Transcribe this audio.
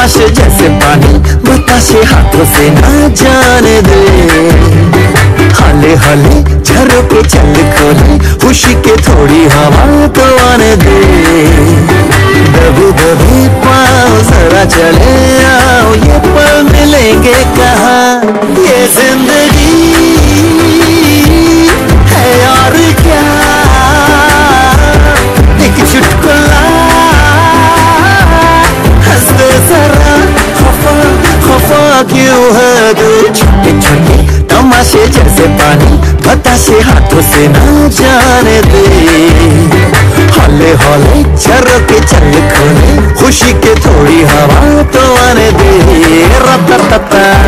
तमाशे जैसे पानी बताशे हाथों से ना जाने दे। हाले हाले झरोके चल खोले, खुशी के थोड़ी हवा तो आने दे। दबे दबे पाँव जरा चले आओ, ये पल मिलेंगे कहाँ। ये जिंदगी है और क्या, एक चुटकुला हंस दे जरा, खफा खफा क्यों है तू। छोटे छोटे तमाशे जैसे पानी बताशे हाथों से ना जाने दे। हौले हौले झरोके चल खोले, खुशी के थोड़ी हवा तो आने दे। रता